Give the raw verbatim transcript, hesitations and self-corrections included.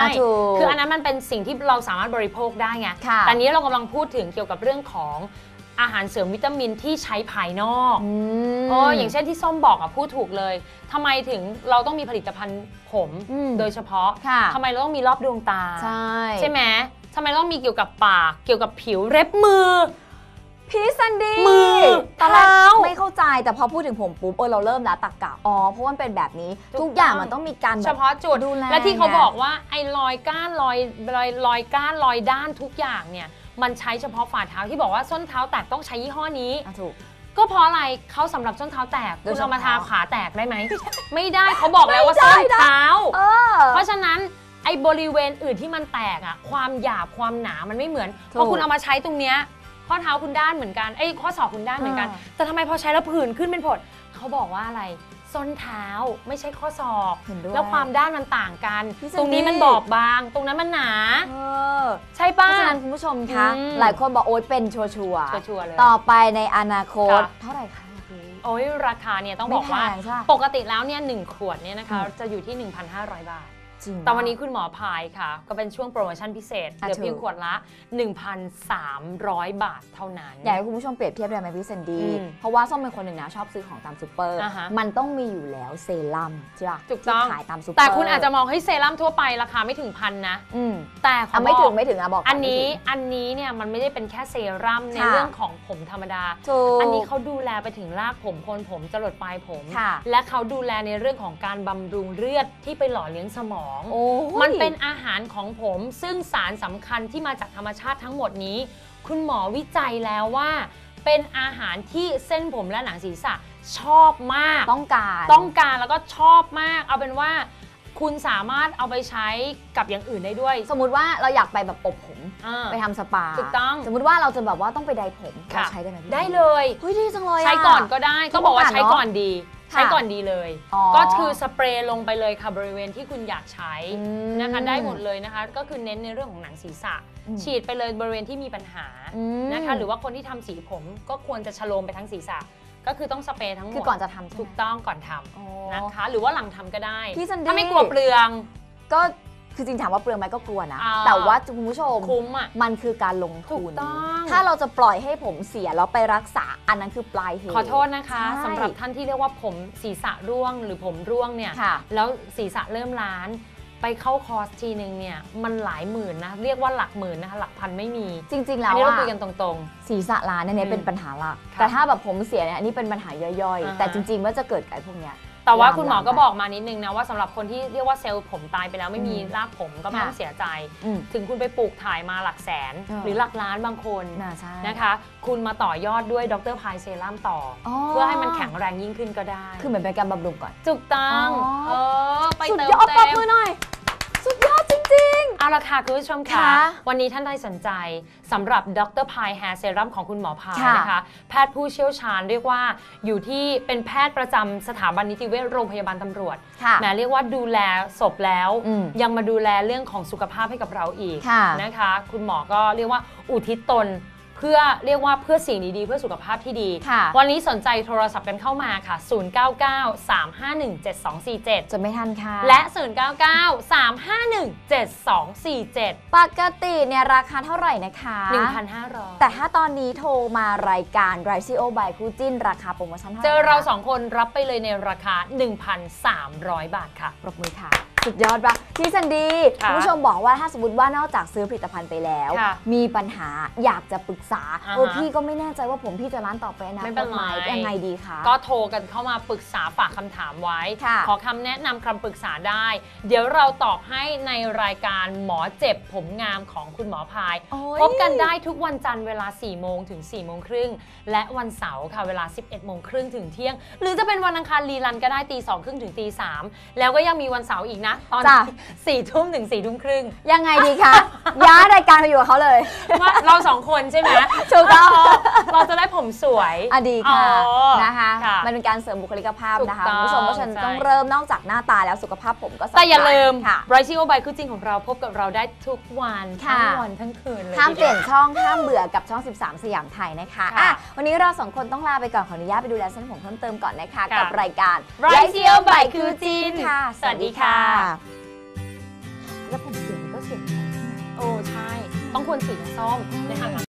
คืออันนั้นมันเป็นสิ่งที่เราสามารถบริโภคได้ไงแต่นี้เรากำลังพูดถึงเกี่ยวกับเรื่องของอาหารเสริมวิตามินที่ใช้ภายนอกเอออย่างเช่นที่ส้มบอกอ่ะพูดถูกเลยทำไมถึงเราต้องมีผลิตภัณฑ์ผมโดยเฉพาะทำไมเราต้องมีรอบดวงตาใช่ใช่ไหมทำไมต้องมีเกี่ยวกับปากเกี่ยวกับผิวเล็บมือพี่ซันดี้มือตอนแรกไม่เข้าใจแต่พอพูดถึงผมปุ๊บเออเราเริ่มแล้วตักกะอ๋อเพราะมันเป็นแบบนี้ทุกอย่างมันต้องมีการเฉพาะจุดดูแลและที่เขาบอกว่าไอ้รอยก้านรอยรอยรอยก้านรอยด้านทุกอย่างเนี่ยมันใช้เฉพาะฝ่าเท้าที่บอกว่าส้นเท้าแตกต้องใช้ยี่ห้อนี้ถูกก็เพราะอะไรเขาสำหรับส้นเท้าแตกคุณเอามาทาขาแตกได้ไหมไม่ได้เขาบอกแล้วว่าส้นเท้าเพราะฉะนั้นไอ้บริเวณอื่นที่มันแตกอะความหยาบความหนามันไม่เหมือนพอคุณเอามาใช้ตรงเนี้ยข้อเท้าคุณด้านเหมือนกันไอ้ข้อศอกคุณด้านเหมือนกันแต่ทำไมพอใช้แล้วผื่นขึ้นเป็นผดเขาบอกว่าอะไรส้นเท้าไม่ใช่ข้อศอกแล้วความด้านมันต่างกันตรงนี้มันบอบบางตรงนั้นมันหนาใช่ป่ะเพราะฉะนั้นคุณผู้ชมคะหลายคนบอกโอ๊ยเป็นชัวร์ชัวร์เลยต่อไปในอนาคตเท่าไหร่คะโอ้ยราคาเนี่ยต้องบอกว่าปกติแล้วเนี่ยหนึ่งขวดเนี่ยนะคะจะอยู่ที่ หนึ่งพันห้าร้อย บาทแต่วันนี้คุณหมอพายค่ะก็เป็นช่วงโปรโมชั่นพิเศษเหลือเพียงขวดละ หนึ่งพันสามร้อย บาทเท่านั้นอยากให้คุณผู้ชมเปรียบเทียบได้ไหมพี่เซนดี้เพราะว่าส้มเป็นคนหนึ่งนะชอบซื้อของตามซูเปอร์มันต้องมีอยู่แล้วเซรั่มใช่ป่ะถูกต้องขายตามซูเปอร์แต่คุณอาจจะมองให้เซรั่มทั่วไปราคาไม่ถึงพันนะแต่ไม่ถึงไม่ถึงอะบอกอันนี้อันนี้เนี่ยมันไม่ได้เป็นแค่เซรั่มในเรื่องของผมธรรมดาอันนี้เขาดูแลไปถึงรากผมโคนผมจรดปลายผมและเขาดูแลในเรื่องของการบำรุงเลือดที่ไปหล่อเลี้ยงสมองมันเป็นอาหารของผมซึ่งสารสำคัญที่มาจากธรรมชาติทั้งหมดนี้คุณหมอวิจัยแล้วว่าเป็นอาหารที่เส้นผมและหนังศีรษะชอบมากต้องการต้องการแล้วก็ชอบมากเอาเป็นว่าคุณสามารถเอาไปใช้กับอย่างอื่นได้ด้วยสมมุติว่าเราอยากไปแบบอบผมไปทำสปาถูกต้องสมมุติว่าเราจะแบบว่าต้องไปไดผมเราใช้ได้ไหมได้เลยเฮ้ยดีจังเลยใช้ก่อนก็ได้ต้องบอกว่าใช้ก่อนดีใช้ก่อนดีเลยก็คือสเปรย์ลงไปเลยค่ะบริเวณที่คุณอยากใช้นะคะได้หมดเลยนะคะก็คือเน้นในเรื่องของหนังศีรษะฉีดไปเลยบริเวณที่มีปัญหานะคะหรือว่าคนที่ทำสีผมก็ควรจะชโลมไปทั้งศีรษะก็คือต้องสเปรย์ทั้งหมดคือก่อนจะทำถูกต้องก่อนทำนะคะหรือว่าหลังทำก็ได้ถ้าไม่กลัวเปลืองก็คือจริงถามว่าเปลืองไหมก็กลัวนะแต่ว่าคุณผู้ชมคุ้มอ่ะมันคือการลงทุนถ้าเราจะปล่อยให้ผมเสียแล้วไปรักษาอันนั้นคือปลายเหตุขอโทษนะคะสำหรับท่านที่เรียกว่าผมศีรษะร่วงหรือผมร่วงเนี่ยแล้วศีรษะเริ่มล้านไปเข้าคอร์สทีนึงเนี่ยมันหลายหมื่นนะเรียกว่าหลักหมื่นนะคะหลักพันไม่มีจริงๆแล้วอันนี้เราคุยกันตรงๆศีรษะล้านเนี่ยเป็นปัญหาหลักแต่ถ้าแบบผมเสียเนี่ยอันนี้เป็นปัญหาย่อยๆแต่จริงๆว่าจะเกิดกับพวกเนี้ยแต่ว่าคุณหมอก็บอกมานิดนึงนะว่าสำหรับคนที่เรียกว่าเซลล์ผมตายไปแล้วไม่มีรากผมก็ไม่ต้องเสียใจถึงคุณไปปลูกถ่ายมาหลักแสนหรือหลักล้านบางคนนะคะคุณมาต่อยอดด้วยดร.พายเซรั่มต่อเพื่อให้มันแข็งแรงยิ่งขึ้นก็ได้คือเหมือนเป็นการบำรุงก่อนถูกต้องเออไปเติมเต็มสุดยอดปรบมือหน่อยสุดยอดจริงๆเอาละค่ะคุณผู้ชมค่ะวันนี้ท่านใดสนใจสำหรับดร.พายแฮร์เซรั่มของคุณหมอพายนะคะแพทย์ผู้เชี่ยวชาญเรียกว่าอยู่ที่เป็นแพทย์ประจำสถาบันนิติเวชโรงพยาบาลตำรวจแม้เรียกว่าดูแลศพแล้วยังมาดูแลเรื่องของสุขภาพให้กับเราอีกนะคะคุณหมอก็เรียกว่าอุทิศตนเพื่อเรียกว่าเพื่อสิ่งดีๆเพื่อสุขภาพที่ดีวันนี้สนใจโทรศัพท์กันเข้ามาค่ะศูนย์ เก้า เก้า สาม ห้า หนึ่ง เจ็ด สอง สี่ เจ็ดจะไม่ทันค่ะและศูนย์ เก้า เก้า สาม ห้า หนึ่ง เจ็ด สอง สี่ เจ็ดปกติเนี่ยราคาเท่าไหร่นะคะหนึ่งพันห้าร้อยแต่ถ้าตอนนี้โทรมารายการ ไรซิโอ by คู่จิ้นราคาโปรโมชั่นเท่าไหร่เจอเราสองคนรับไปเลยในราคา หนึ่งพันสามร้อย บาทค่ะปรบมือค่ะสุดยอดปะพี่ซันดี้คุณผู้ชมบอกว่าถ้าสมมติว่านอกจากซื้อผลิตภัณฑ์ไปแล้วมีปัญหาอยากจะปรึกษาโอ้พี่ก็ไม่แน่ใจว่าผมพี่จะร้านต่อไปนะไม่เป็นไรยังไงดีคะก็โทรกันเข้ามาปรึกษาฝากคำถามไว้ขอคำแนะนำคำปรึกษาได้เดี๋ยวเราตอบให้ในรายการหมอเจ็บผมงามของคุณหมอพายพบกันได้ทุกวันจันทร์เวลาสี่โมงถึงสี่โมงครึ่งและวันเสาร์ค่ะเวลาสิบเอ็ดโมงครึ่งถึงเที่ยงหรือจะเป็นวันอังคารรีรันก็ได้ตีสองครึ่งถึงตีสามแล้วก็ยังมีวันเสาร์อีกนะตอนสี่ทุ่มถึงสี่ทุ่มครึ่งยังไงดีคะย้ายรายการไปอยู่กับเขาเลยว่าเราสองคนใช่ไหมถูกต้องเราจะได้ผมสวยอดีค่ะนะคะมันเป็นการเสริมบุคลิกภาพนะคะคุณผู้ชมเพราะฉะนั้นต้องเริ่มนอกจากหน้าตาแล้วสุขภาพผมก็สำคัญแต่อย่าลืมไรซิโอ by คู่จิ้นของเราพบกับเราได้ทุกวันทั้งวันทั้งคืนเลยห้ามเปลี่ยนช่องห้ามเบื่อกับช่องสิบสามสยามไทยนะคะอ่ะวันนี้เราสองคนต้องลาไปก่อนขออนุญาตไปดูแลเส้นผมเพิ่มเติมก่อนนะคะกับรายการไรซิโอ by คู่จิ้นค่ะสวัสดีค่ะแล้วผมเสียเก็บของที่ไหนโอ้ใช่ต้องควรสีน้ำส้มในอาหาร